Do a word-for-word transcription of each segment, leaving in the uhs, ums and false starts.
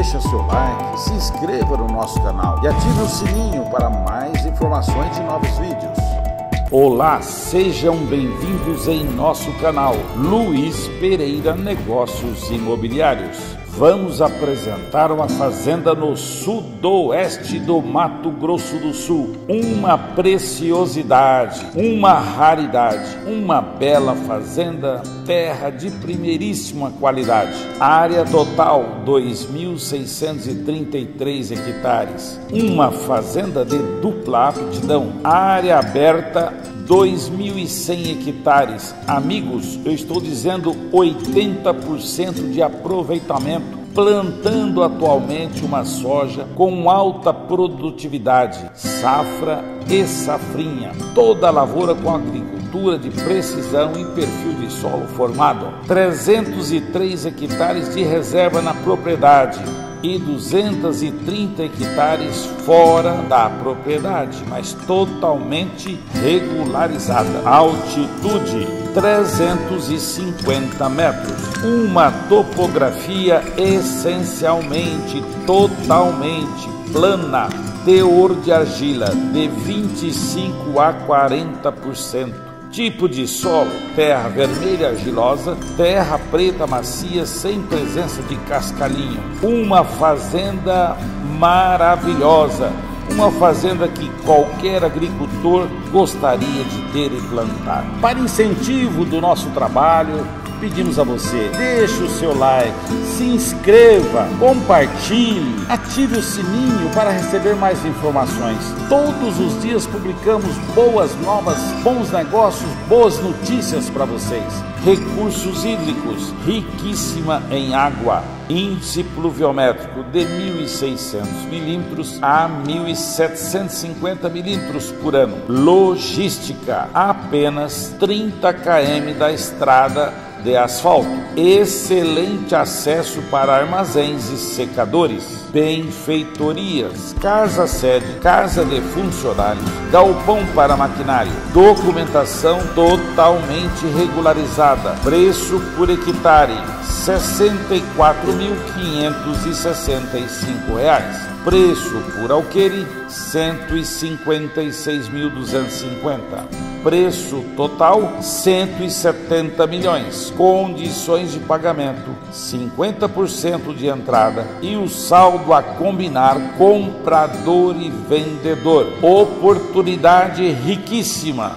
deixa seu like, se inscreva no nosso canal e ative o sininho para mais informações de novos vídeos. Olá, sejam bem-vindos em nosso canal Luiz Pereira Negócios Imobiliários. Vamos apresentar uma fazenda no sudoeste do Mato Grosso do Sul. Uma preciosidade, uma raridade, uma bela fazenda, terra de primeiríssima qualidade. Área total dois mil seiscentos e trinta e três hectares. Uma fazenda de dupla aptidão. Área aberta dois mil e cem hectares. Amigos, eu estou dizendo oitenta por cento de aproveitamento, plantando atualmente uma soja com alta produtividade, safra e safrinha. Toda a lavoura com agricultura de precisão e perfil de solo formado. trezentos e três hectares de reserva na propriedade e duzentos e trinta hectares fora da propriedade, mas totalmente regularizada. Altitude trezentos e cinquenta metros. Uma topografia essencialmente, totalmente plana. Teor de argila de vinte e cinco a quarenta por cento. Tipo de solo: terra vermelha argilosa, terra preta macia sem presença de cascalhinho. Uma fazenda maravilhosa, uma fazenda que qualquer agricultor gostaria de ter e plantar. Para incentivo do nosso trabalho, pedimos a você, deixe o seu like, se inscreva, compartilhe, ative o sininho para receber mais informações. Todos os dias publicamos boas novas, bons negócios, boas notícias para vocês. Recursos hídricos, riquíssima em água. Índice pluviométrico de mil e seiscentos milímetros a mil setecentos e cinquenta milímetros por ano. Logística, apenas trinta quilômetros da estrada de asfalto. Excelente acesso para armazéns e secadores. Benfeitorias, casa sede, casa de funcionários, galpão para maquinário. Documentação totalmente regularizada. Preço por hectare sessenta e quatro mil quinhentos e sessenta e cinco reais. Preço por alqueire cento e cinquenta e seis mil duzentos e cinquenta. Preço total cento e setenta milhões. Condições de pagamento: cinquenta por cento de entrada e o saldo a combinar comprador e vendedor. Oportunidade riquíssima.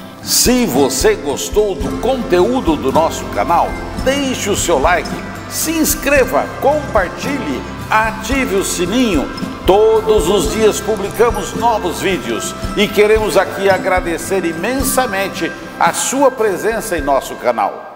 Se você gostou do conteúdo do nosso canal, deixe o seu like, se inscreva, compartilhe, ative o sininho. Todos os dias publicamos novos vídeos e queremos aqui agradecer imensamente a sua presença em nosso canal.